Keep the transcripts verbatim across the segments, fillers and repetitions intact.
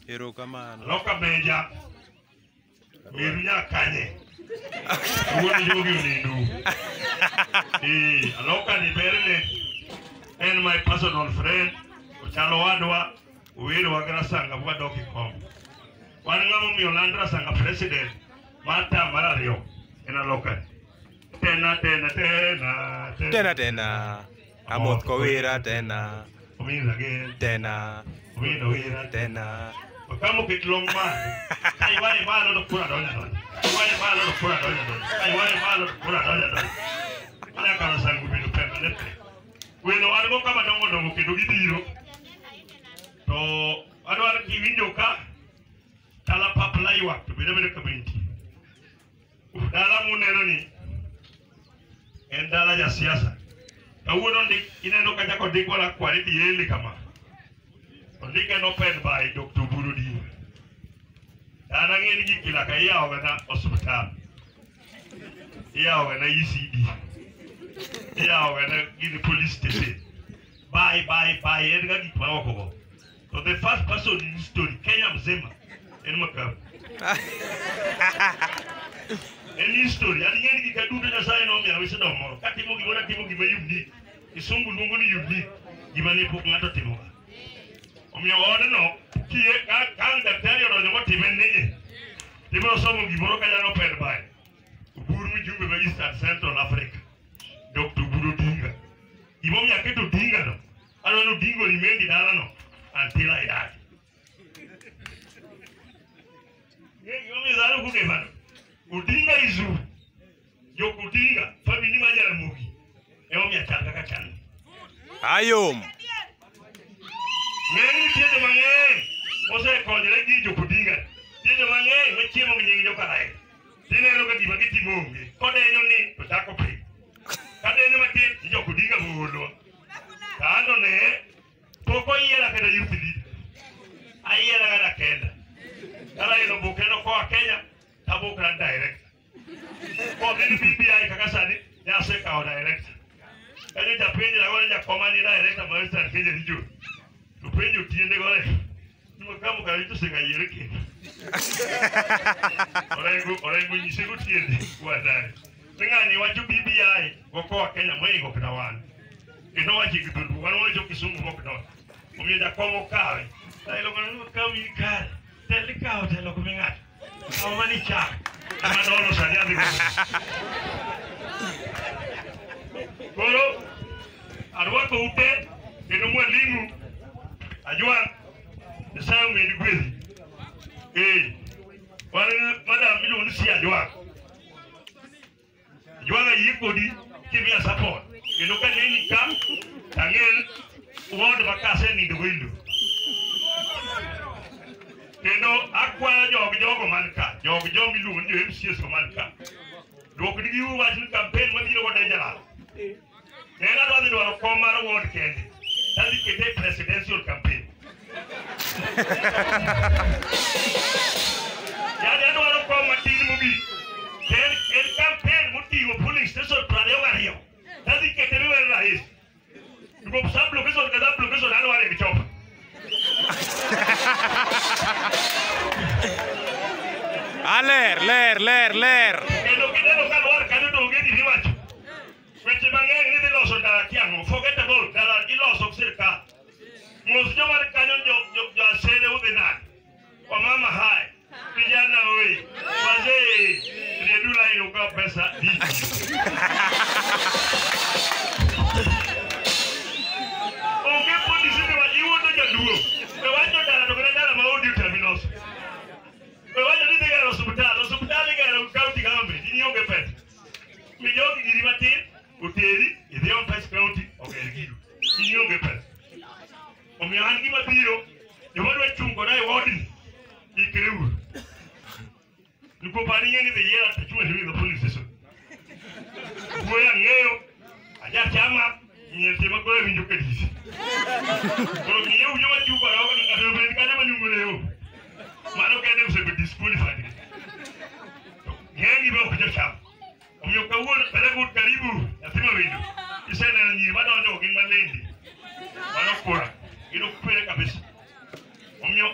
Erokamano. Loka meja. Mirunya kanye. Uwoni jogi unindu. Eh, aloka ni berne. And my personal friend, Chalo Wadwa, Uwiro Wagrasanga, Wadoki Kom. Wangamu Miolandra Sanga President, Marta Marario, in a local. Tena, tena, tena, Tena, tena. Amot Kowira, tena. Umin again. Tena. Umin Uwira, Tena. Kamu kit long man. I want a ball of Pura Donna. I want a ball of Pura Donna. I want a ball of Pura Donna. I can't sang with the pen. We know I go come and don't go to the so I don't give in your car. Tala Papa you up to be the community. Dala Muneroni and Dala Jasiasa. I wouldn't in a look at the quality really come up. Only can open by Doctor Burudi. And again, you like a yaw and a hospital. Yaw and a E C D. Yaw and a in the police station. Bye, bye, bye, and a get my so the first person in the story, Kenya Mzema, in Macau. Any story, and again, you can do the sign on me. I said, no more. Katimuki, what a Timuki, you need. It's so good, you need. You may put another Timuka. On your order, no. Can't tell you on what he meant. They were some of you broken and open by Buru Juba East and Central Africa. Doctor Buru Dinga. You want me to get to Dinga? I don't know Dingo remained in Alano until I died. Udinga is you. Yo Kudinga, family manager movie. Eomia Chakachan. Ayum. Many children, was I called the Kudinga? Children, which came on the Yokai. Then I look at the Magiti movie. What I don't need to tackle pay. Can they never take Yokudinga Mulo? I don't know. Poco yera que you did. I yera a Kenya. I know Bukeno for Kenya, Taboka direct. For the B P I Kakasani, they are sick our direct. And it's a page I want to command direct of Master and Kenya. To bring you to the Gole. You will come to sing a year again. Or I go, or I go, you say good here. What I think I want you B P I, or for Kenya, way of the one. You know what you could do, one way to soon walk down. We need a common car. I don't come in car. Tell the cow, tell the coming out. How many char? I'm not almost a young Golo, I want to pay in the one limu. I want the sound made with eh, one Madame, you don't see a job. You want a yikodi, give me a support. You look at any camp, again, one of a castle in the window. You know, Aqua, your Jogo Manka, your Jogi Loon, you M C S Manka. Look at you watching campaign when you were there. Then I don't know a former award candy. That is a presidential campaign. Yeah, they don't want to come at the movie. Then a campaign would be your police station for here. That's it, get everywhere right. You go some location, get up location, I don't want to chop. A leer, leer, leer, leer. Que lo que te lo calor, que no te lo que ni watch. When you bang any loss on that young, forget about that, you lost of circa. Most of the canon you say the other night. Or Mama High, Vijana away. Was a Redula in Uga Pesa. Okay, put this in what you want to do. We want you to get about you terminals. We want you to get a hospital, a hospital, a county government in your pet. We don't give you a tip, Uteri, is the own first county of Elgido. In your pet. On your hand, give a hero, the one way to go, I want him. He grew. You go by the end of the year after you and the police station. We are new. I just jam up. You see what going to get this. So you you want you go out and I never knew you. Mano can never be disqualified. Here you go to the shop. On your Kawun, Pelagood Karibu, a Timavino. You said, and you went on talking my lady. Manokura, you look pretty a bit. On your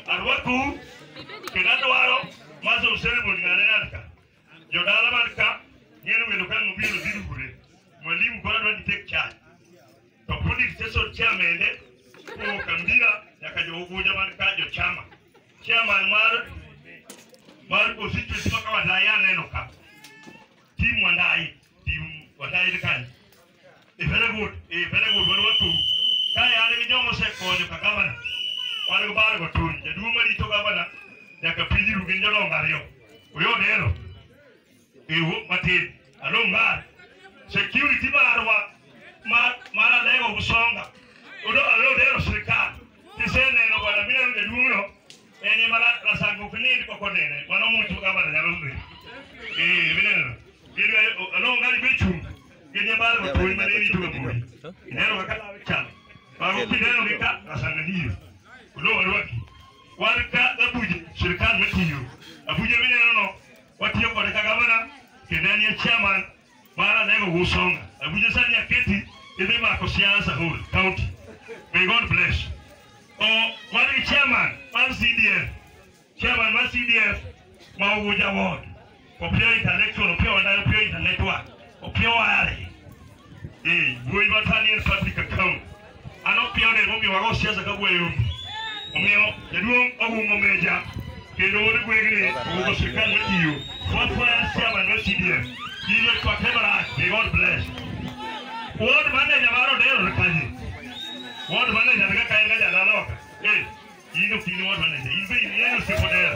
arwatu kena dwaro mazo ceremony ng'anaka jodala marka nyeno welo kan mobiro biru gure mwalimu kwa ndo take charge to police station chairman ko kambira yakajokuja marka jo chama chairman mar mar constituency maka wadaya neno ka team wandai team wadai kan e very good e very good watu kaya ale nyomo se ko jo kagabana wale ko bale ko tun je duma ri to gabana yakapili rugenja lo ngario uyo nero ewo mate alonga security barwa ma mara lego busonga udo alo nero serikali tisene no bana mina nge dumo enye mara la sango finidi ko konene wana muntu gabana nyalo mbe eh bineno gele alonga ni bechu gele bale ko tun mane ni to gabui nero wakala chama bago pineno bika asanga niyo udo walwaki warka abuje serikali metiyo abuje bineno no watiyo ko de kagabana kedani ya chairman mara lego busonga abuje sani ya keti ide ma ko siasa whole county may God bless oh wali chairman man C D F chairman man C D F ma uja ward opio intellectual opio wanda opio intellectual opio wale eh boy batani public account ano pio de mo mi wago siasa ka boyo omio yeduo ogumo meja kendo wori gwegre ogo serikali metiyo what for chairman man C D F ile kwa kebara may God bless ward manager maro dero kaji ward manager daga kainga jana loka eh ino kini ward manager ibe yeye se poder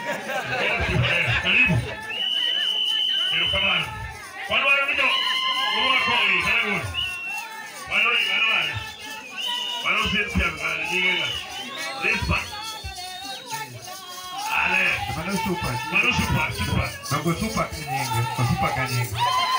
karibu pero kamana wale wale mjo kwa kwa hii karibu wale wale wale wale sisi hapa ningenga despa ale Mano super. mano super super Bago super kanyenge. Super kanyenge.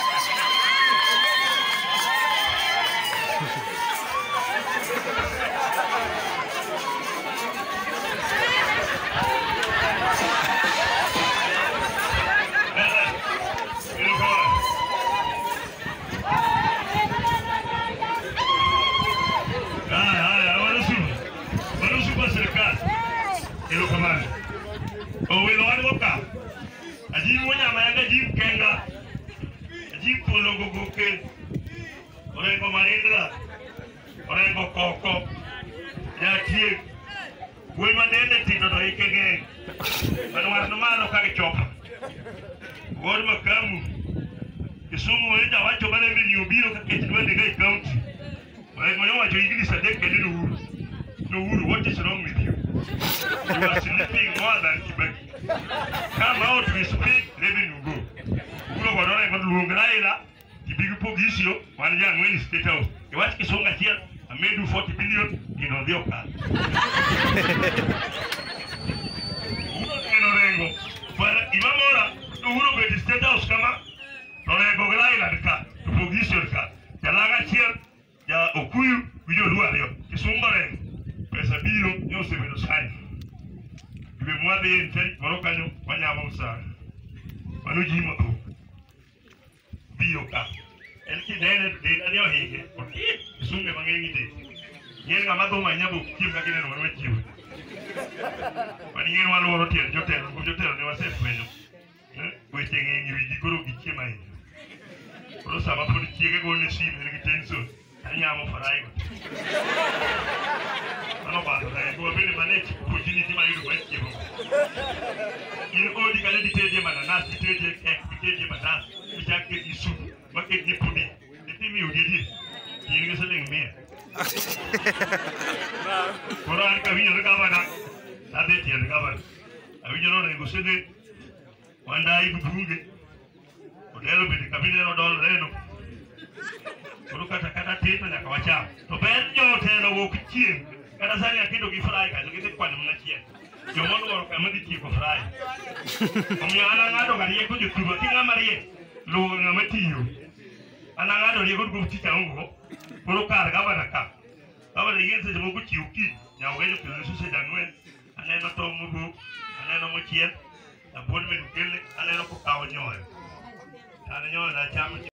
Aji monya mayanga jim kenga aji polo gogoke ore ko marindra ore ko koko ya tie we manene tito do ikege bano warno malo ka chopa wor makamu kisumu enda wacho bale mbi nyubiro ka ketwe de gai county ore ko nyawa jo igilisa de kedi no uru no uru what is wrong with you you are sleeping more than Kibaki. Come out to speak, living you go. Uno guardare con lungraila, di big pogisio, one young when state out. You watch the song here, I made you forty billion in on the oka. Uno no rengo. But Imamora, uno get the state house kama, non è gograila de ka, to pogisio ka. Yalaga here, ya okuyu, video luario. Kisumbare, pesa biro, yo se me lo sai. Ibe mwade ente morokanyo wanyama usana manuji moto biyoka elki dene de adio hege oti sunge mangengi de yenga mato manyabu kimga kine no wechiwe wani yenu walo rotel jotel ko jotel ne wase fenyo eh weche ngi wi gikoro gichema yin ro sama podi chiege go ne sim ne gitenso anyamo farai go ano ba da ko bele manage opportunity ma yudo wechiwe il odi kale di teje manana di teje ke di teje manana di jakke di su ma ke di pudi di timi odi di yini ga seleng me Quran ka vinyo ka bana ade ti ka bana avinyo no nego sede wanda ibu bunge odelo bi ka binero dol reno kuru kata kata tete na kawacha to benjo teno wo kichie kada sani akido gifrai ka ngite kwa mna chie yo mono woro ka mudi ti ko frai omi ana ngado gari ko jutuba tinga marie lo ngamatiyo ana ngado ri ko ko ti tango kuru kar ga bana ka abale yense de mogu chiuki ya wejo ko su se danwe ana no to mugu ana no mo chie na bon me kele ana no ko kawo nyoy ana nyoy na cham